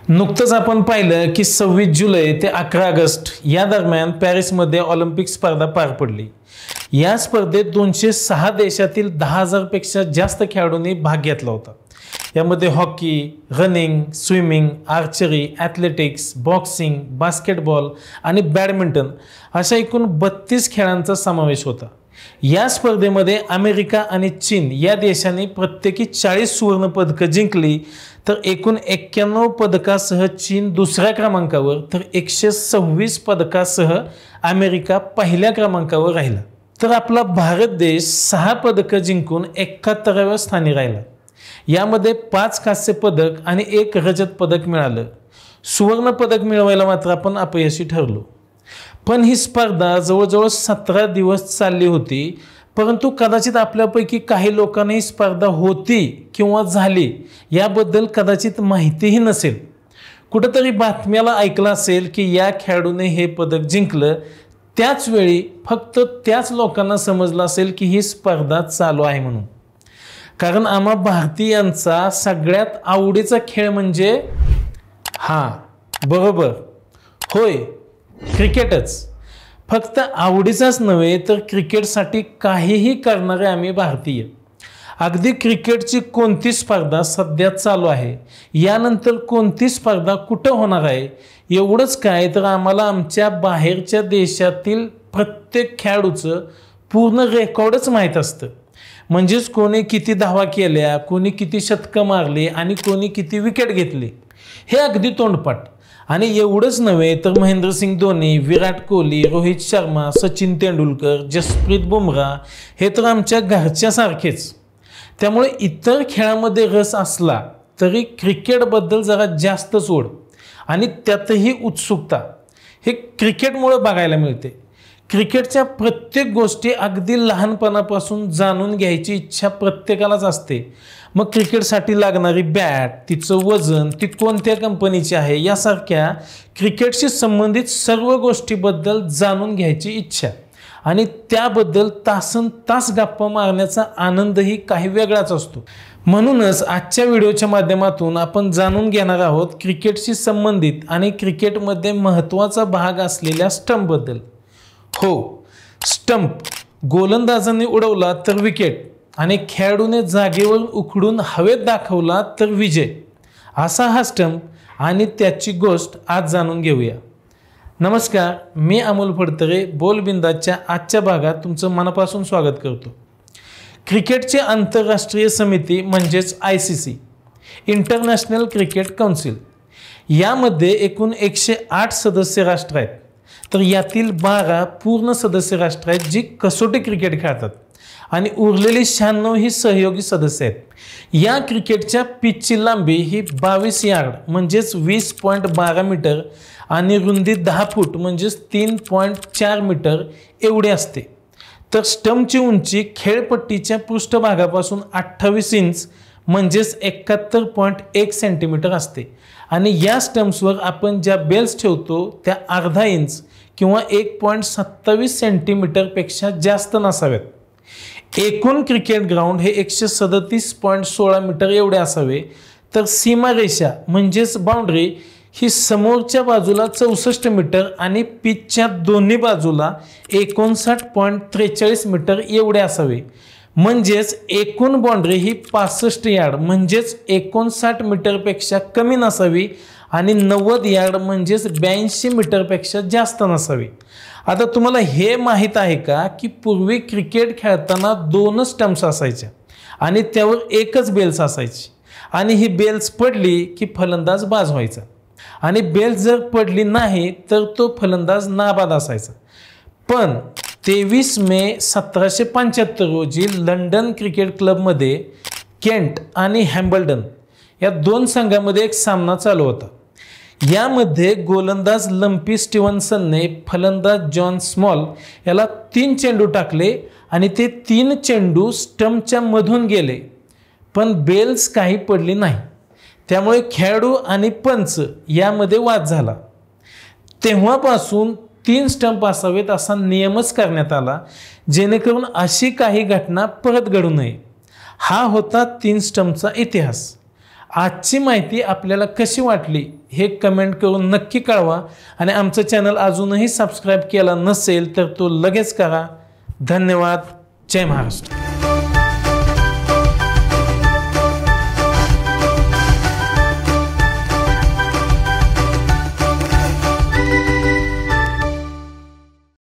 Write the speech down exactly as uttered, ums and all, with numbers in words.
नुकतंच आपण पाहिलं की सव्वीस जुलै ते अकरा ऑगस्ट या दरम्यान पॅरिसमध्ये ऑलिम्पिक स्पर्धा पार पडली। या स्पर्धेत दोनशे सहा देशातील दहा हजार पेक्षा जास्त खेळाडूंनी भाग घेतला होता। यामध्ये hockey, running, swimming, archery, athletics, boxing, basketball आणि बॅडमिंटन अशा एकूण बत्तीस खेळांचा समावेश होता। या स्पर्धेमध्ये अमेरिका आणि चीन या देशांनी प्रत्येकी चाळीस सुवर्ण पदकं जिंकली, तर एकूण एक्क्याण्णव पदकासह चीन दुसऱ्या क्रमांकावर तर एकशे सव्वीस पदकासह अमेरिका पहिल्या क्रमांकावर राहिला। तर आपला भारत देश सहा पदकं जिंकून एकाहत्तराव्या स्थानी राहिला। यामध्ये पाच कांस्य पदक आणि एक रजत पदक मिळालं। सुवर्ण पदक मिळवायला मात्र आपण अपयशी ठरलो। पण ही स्पर्धा जवळजवळ सतरा दिवस चालली होती, परंतु कदाचित आपल्यापैकी काही लोकांना ही स्पर्धा होती किंवा झाली याबद्दल कदाचित माहितीही नसेल। कुठेतरी बातम्याला ऐकलं असेल की या खेळाडूने हे पदक जिंकलं, त्याच वेळी फक्त त्याच लोकांना समजलं असेल की ही स्पर्धा चालू आहे म्हणून। कारण आम्हा भारतीयांचा सगळ्यात आवडीचा खेळ म्हणजे हा बरोबर होय क्रिकेटच। फक्त आवडीचाच नव्हे तर क्रिकेटसाठी काहीही करणारे आम्ही भारतीय। अगदी क्रिकेटची कोणती स्पर्धा सध्या चालू आहे, यानंतर कोणती स्पर्धा कुठं होणार आहे, एवढंच काय तर आम्हाला आमच्या बाहेरच्या देशातील प्रत्येक खेळाडूचं पूर्ण रेकॉर्डच माहीत असतं। म्हणजेच कोणी किती धावा केल्या, कोणी किती शतकं मारली आणि कोणी किती विकेट घेतली हे अगदी तोंडपाठ। आणि एवढंच नव्हे तर महेंद्रसिंग धोनी, विराट कोहली, रोहित शर्मा, सचिन तेंडुलकर, जसप्रीत बुमराह हे तर आमच्या घरच्यासारखेच। त्यामुळे इतर खेळामध्ये रस असला तरी क्रिकेटबद्दल जरा जास्तच ओढ आणि त्यातही उत्सुकता हे क्रिकेटमुळे बघायला मिळते। क्रिकेटच्या प्रत्येक गोष्टी अगदी लहानपणापासून जाणून घ्यायची इच्छा प्रत्येकालाच असते। मग क्रिकेटसाठी लागणारी बॅट, तिचं वजन, ती कोणत्या कंपनीची आहे यासारख्या क्रिकेटशी संबंधित सर्व गोष्टीबद्दल जाणून घ्यायची इच्छा आणि त्याबद्दल तासन तास गप्पा मारण्याचा आनंदही काही वेगळाच असतो। म्हणूनच आजच्या व्हिडिओच्या माध्यमातून आपण जाणून घेणार आहोत क्रिकेटशी संबंधित आणि क्रिकेटमध्ये महत्त्वाचा भाग असलेल्या स्टंपबद्दल। हो, स्टंप गोलंदाजाने उडवला तर विकेट आणि खेळाडूने जागेवर उखडून हवेत दाखवला तर विजय, असा हा स्टंप आणि त्याची गोष्ट आज जाणून घेऊया। नमस्कार, मी अमोल फडतरे बोलबिंदाच्या आजच्या भागात तुमचं मनापासून स्वागत करतो। क्रिकेटची आंतरराष्ट्रीय समिती म्हणजेच I C C International Cricket Council यामध्ये एकूण एकशे आठ सदस्य राष्ट्र आहेत, तर यातील बारा पूर्ण सदस्य राष्ट्र आहेत जी कसोटी क्रिकेट खेळतात आणि उरलेली शहाण्णव ही सहयोगी सदस्य आहेत। या क्रिकेटच्या पिचची लांबी ही बावीस यार्ड म्हणजेच वीस पॉईंट बारा मीटर आणि रुंदी दहा फूट म्हणजेच तीन पॉईंट चार मीटर एवढी असते। तर स्टंपची उंची खेळपट्टीच्या पृष्ठभागापासून अठ्ठावीस इंच म्हणजेच एकाहत्तर पॉईंट एक सेंटीमीटर असते आणि या स्टंप्सवर आपण ज्या बेल्स ठेवतो त्या अर्धा इंच किंवा एक पॉईंट सत्तावीस सेंटीमीटरपेक्षा जास्त नसाव्यात। एकूण क्रिकेट ग्राउंड हे एकशे सदतीस पॉईंट सोळा मीटर एवढे असावे, तर सीमारेषा म्हणजेच बाउंड्री ही समोरच्या बाजूला चौसष्ट मीटर आणि पिचच्या दोन्ही बाजूला एकोणसाठ पॉईंट त्रेचाळीस मीटर एवढे असावे। म्हणजेच एकूण बाउंड्री ही पासष्ट यार्ड म्हणजेच एकोणसाठ मीटरपेक्षा कमी नसावी आणि नव्वद यार्ड म्हणजेच ब्याऐंशी मीटरपेक्षा जास्त नसावी। आता तुम्हाला हे माहीत आहे का की पूर्वी क्रिकेट खेळताना दोनच स्टंप्स असायच्या आणि त्यावर एकच बेल्स असायची आणि ही बेल्स पडली की फलंदाज बाद व्हायचा आणि बेल्स जर पडली नाही तर तो फलंदाज नाबाद असायचा। पण तेवीस मे सतराशे पंच्याहत्तर रोजी लंडन क्रिकेट क्लबमध्ये केंट आणि हॅम्बल्डन या दोन संघामध्ये एक सामना चालू होता। यामध्ये गोलंदाज लंपी स्टीव्हन्सनने फलंदाज जॉन स्मॉल याला तीन चेंडू टाकले आणि ते तीन चेंडू स्टंपच्या मधून गेले, पण बेल्स काही पडली नाही। त्यामुळे खेळाडू आणि पंच यामध्ये वाद झाला। तेव्हापासून तीन स्टंप असावेत असा नियमच करण्यात आला, जेणेकरून अशी काही घटना परत घडू नये। हा होता तीन स्टंपचा इतिहास। आजची माहिती आपल्याला कशी वाटली हे कमेंट करून नक्की कळवा आणि आमचं चॅनल अजूनही सबस्क्राईब केला नसेल तर तो लगेच करा. धन्यवाद. जय महाराष्ट्र.